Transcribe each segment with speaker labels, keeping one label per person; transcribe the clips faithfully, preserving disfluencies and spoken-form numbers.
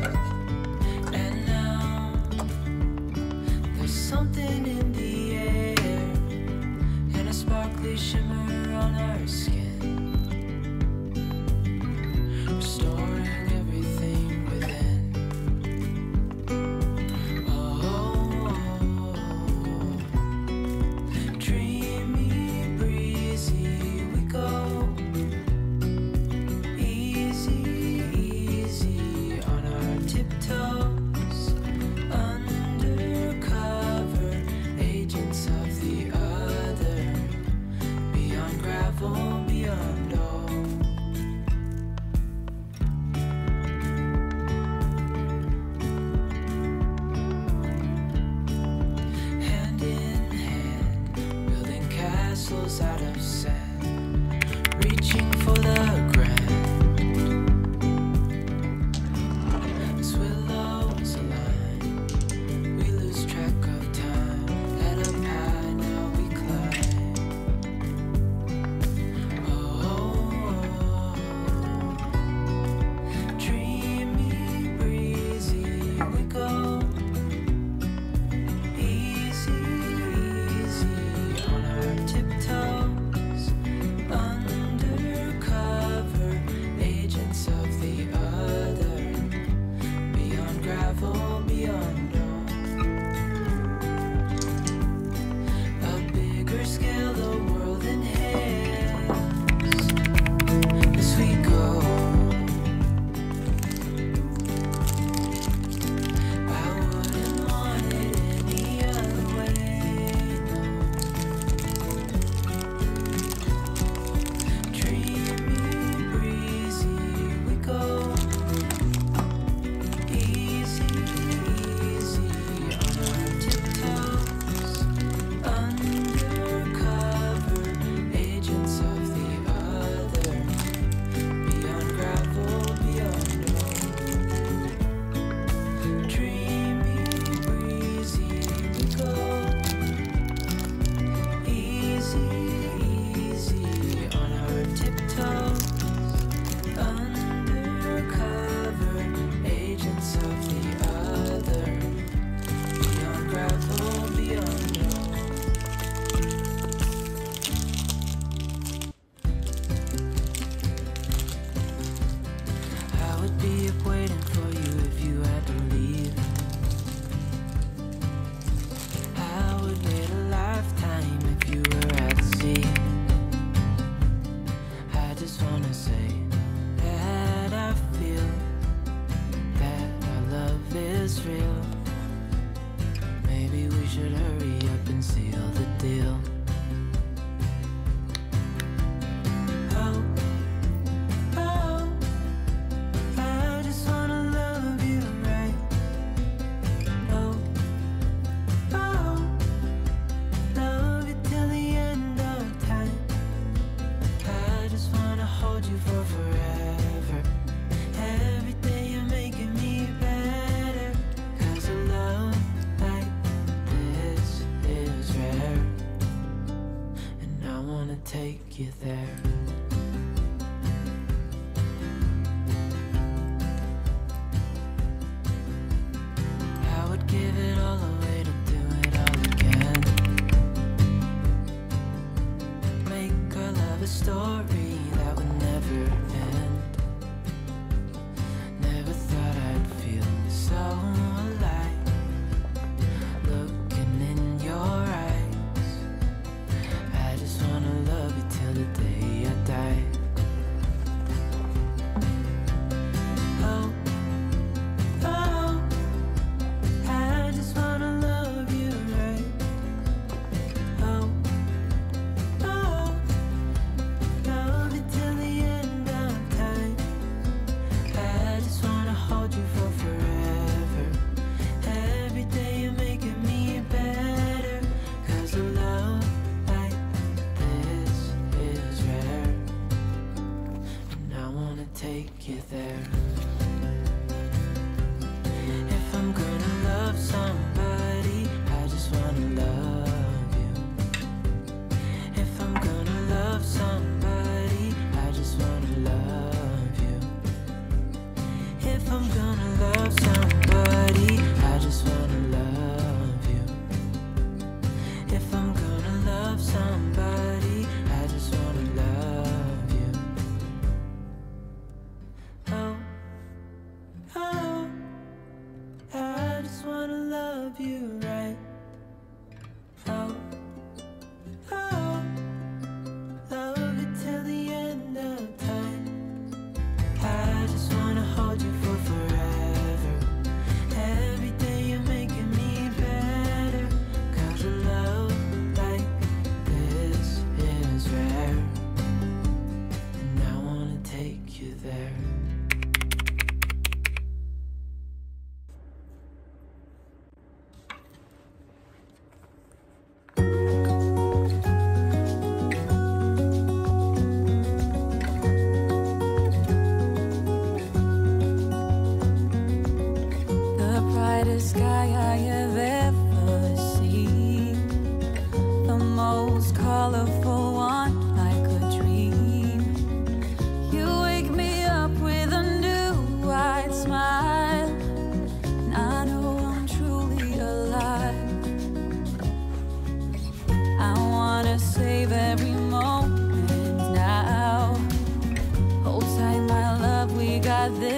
Speaker 1: And now there's something in the air and a sparkly shimmer on our skin, restoring everything within. Oh, dreamy, breezy we go, easy, easy on our tiptoes, undercover agents of the other, beyond gravel, beyond all. Hand in hand, building castles out of sand, reaching for the grand. As willows align, we lose track of time. Head up high, now we climb. Oh, dreamy, breezy we go, easy, easy on our tiptoes, undercover agents of the other, beyond gravel, beyond all. A bigger scale, the world inhales as we go. I wouldn't want it any other way, no. Dreamy, breezy we go, easy, easy on our tiptoes, undercover agents of the other, beyond gravel, beyond all. Dreamy, breezy we go, easy, easy on our tiptoes, undercover agents of the other, beyond gravel, beyond all. I would be up waiting for you if you had to leave. I would wait a lifetime if you were at sea. I just wanna say that I feel that our love is real. Maybe we should hurry up and seal the deal. Oh, oh, I just wanna love you right. Oh, oh, love you till the end of time. I just wanna hold you for forever. Every day you're making me better, 'cause a love like this is rare, and I wanna take you there. I would give it all away to do it all again. Make our love a story that would never end. Never thought I'd feel so alive, looking in your eyes. I just wanna love you till the day I die. Oh, oh, I just wanna love you right. Oh, oh, love you till the end of time. I just wanna hold you for forever. Every day you're making me better, 'cause a love like this is rare, and I wanna take you there. If I'm gonna love somebody, I just wanna love you. If I'm gonna love somebody, I just wanna love you. If I'm gonna love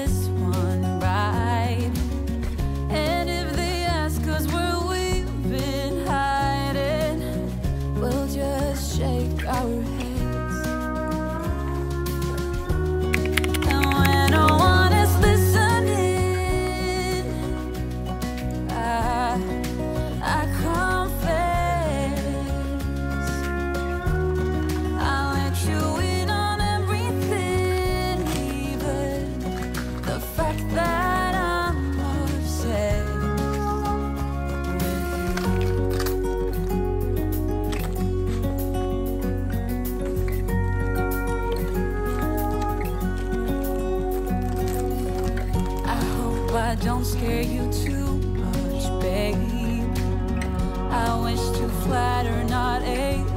Speaker 1: this one right. And if they ask us where we've been hiding, we'll just shake our heads. And when no one is listening, I, I confess, I let you in on everything, even the fact that I'm obsessed with you. I hope I don't scare you too much, babe. I wish to flatter, not ache.